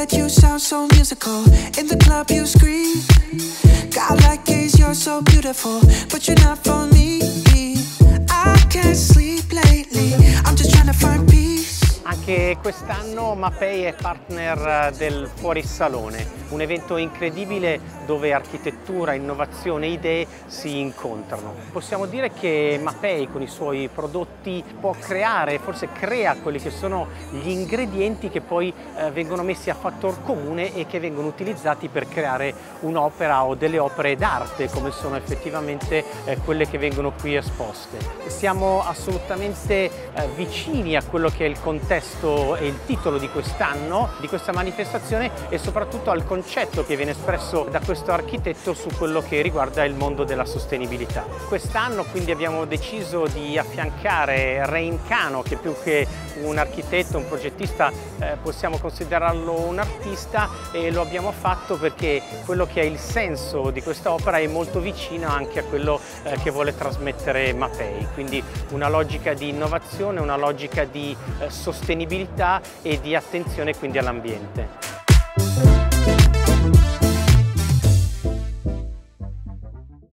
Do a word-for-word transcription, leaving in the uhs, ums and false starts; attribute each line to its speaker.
Speaker 1: bed you sound so musical, in the club you scream. God like gaze, you're so beautiful, but you're not for me. I can't sleep lately, I'm just trying to find peace.
Speaker 2: Anche quest'anno Mapei è partner del Fuorisalone, un evento incredibile dove architettura, innovazione e idee si incontrano. Possiamo dire che Mapei con i suoi prodotti può creare, forse crea quelli che sono gli ingredienti che poi eh, vengono messi a fattor comune e che vengono utilizzati per creare un'opera o delle opere d'arte come sono effettivamente eh, quelle che vengono qui esposte. Siamo assolutamente eh, vicini a quello che è il contesto e il titolo di quest'anno, di questa manifestazione, e soprattutto al concetto che viene espresso da questo architetto su quello che riguarda il mondo della sostenibilità. Quest'anno quindi abbiamo deciso di affiancare Rein Cano, che più che un architetto, un progettista, eh, possiamo considerarlo un artista, e lo abbiamo fatto perché quello che è il senso di questa opera è molto vicino anche a quello eh, che vuole trasmettere Mapei, quindi una logica di innovazione, una logica di eh, sostenibilità e di attenzione quindi all'ambiente.